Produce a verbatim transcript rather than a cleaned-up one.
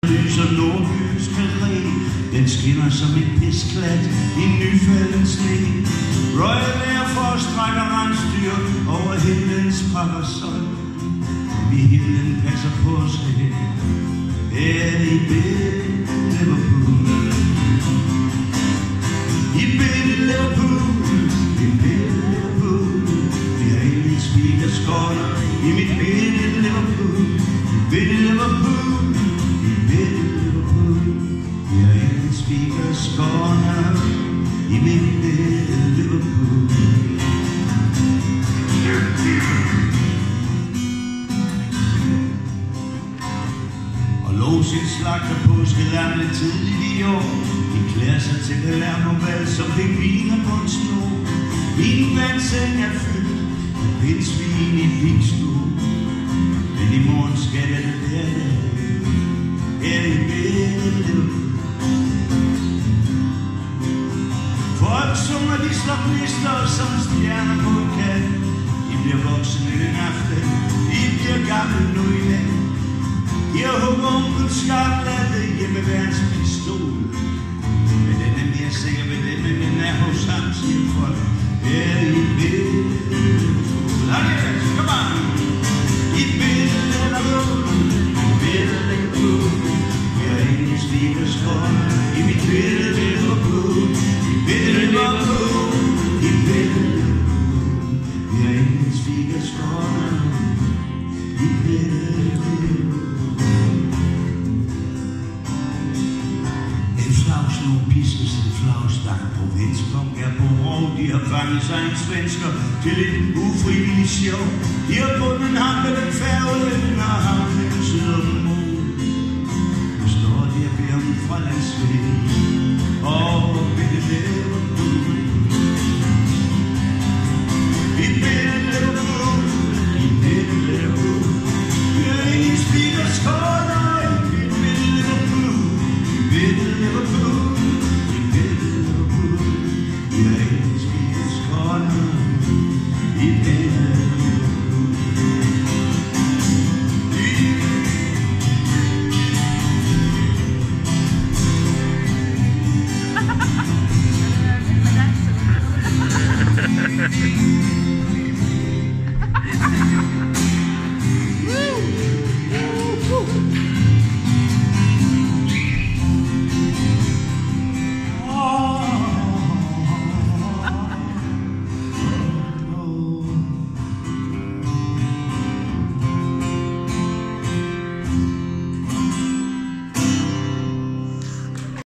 Lyser nordbys karré, den skinner som et pisklat i nyfalden sne. Royal Air Force strækker rensdyr over himlens parasol. Vi himlen passer på os her, her i Liverpool. I Liverpool, i Liverpool. Vi har ingen speakerskåler i mit billede Liverpool. I Liverpool, i Liverpool. Vi har ingen speakerskåler i mit billede Liverpool. Og Låsins slagter påskelammet tidligt i år. De klæder sig til Palermo-bal som pingviner på en snor. Min vandseng er fyldt af pindsvin i pigstue. Men i morgen skal jeg det hver dag, her i Liverpool. Folk sunger, de slår gnister som stjerner på en kat. I bliver voksen i den aften, I bliver gammel nu i dag. Jeg hugger onkel skarplatte hjemmeværens pistol. Men den er mere sikker ved det, men den er hos ham, siger folk. Her i Liverpool. Kom on! I Liverpool, i Liverpool. Vi har ingen speakerskåler i mit billede Liverpool. I Liverpool, i Liverpool. Vi har ingen speakerskåler i Liverpool. En flagslov piskes en flagstak. Provinskonk er på rov. De har fanget sig en svensker til et ufrivilligt show. De har bundet ham med den færgen og havnen syd om mål. Nu står de og beder om fra landsvæg. Og ved det